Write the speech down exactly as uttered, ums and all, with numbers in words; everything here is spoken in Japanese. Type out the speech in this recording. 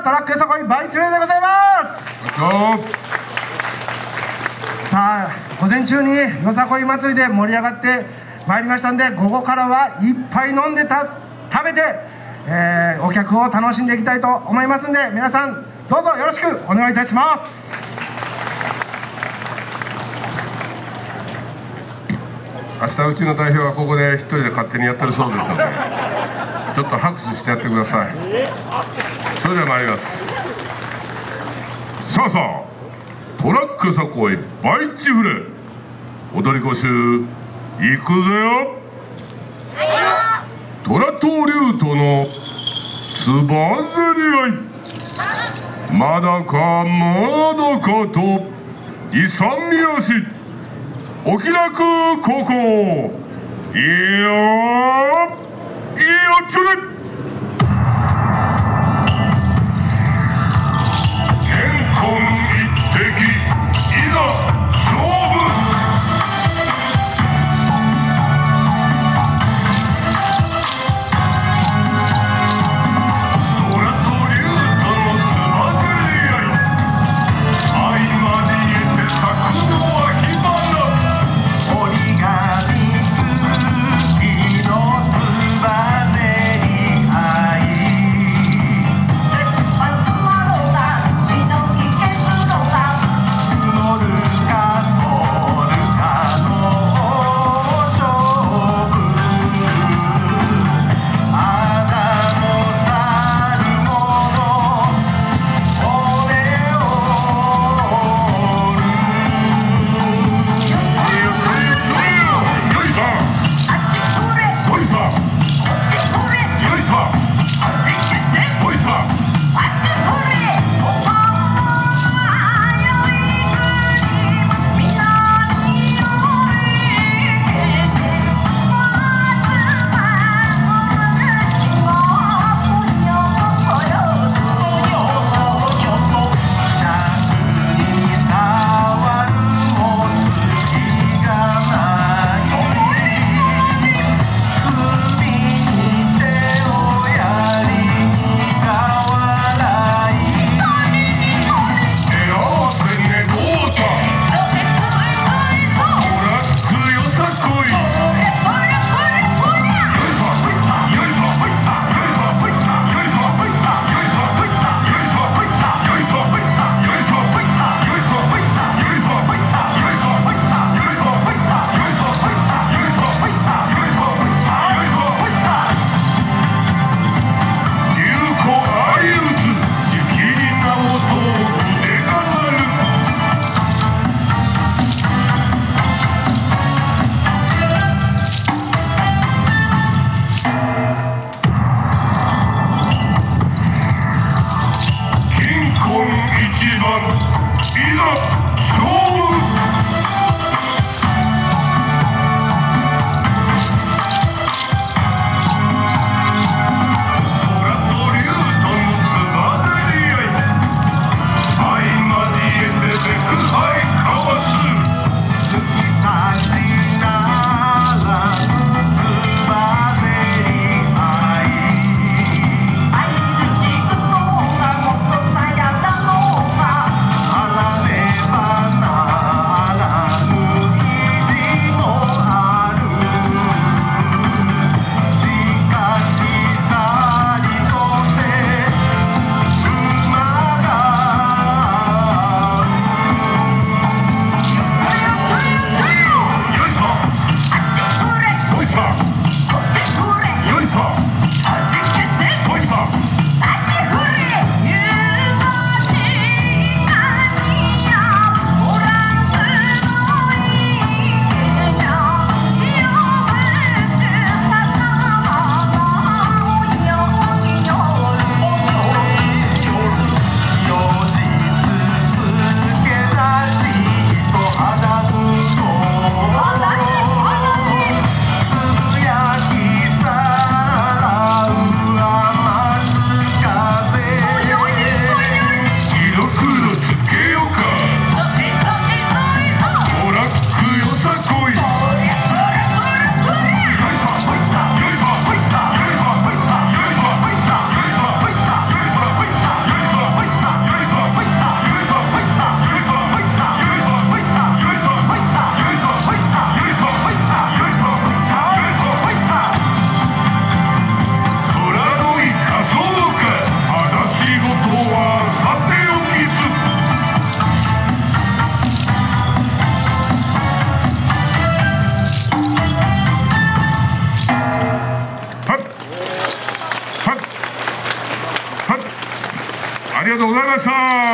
トラックよさこいバイチュウでございます。さあ午前中によさこい祭りで盛り上がってまいりましたんで、午後からはいっぱい飲んでた食べて、えー、お客を楽しんでいきたいと思いますんで、皆さんどうぞよろしくお願いいたします。 明日うちの代表はここで一人で勝手にやってるそうですのでちょっと拍手してやってください。それでは参ります。さあさあ、トラックよさこいバイチフレ踊り子集行くぜよ。虎と竜とのつばぜり合い、まだかまだかと勇み足、お気楽高校、いやいやちょれ折り紙付きのつばぜりさい。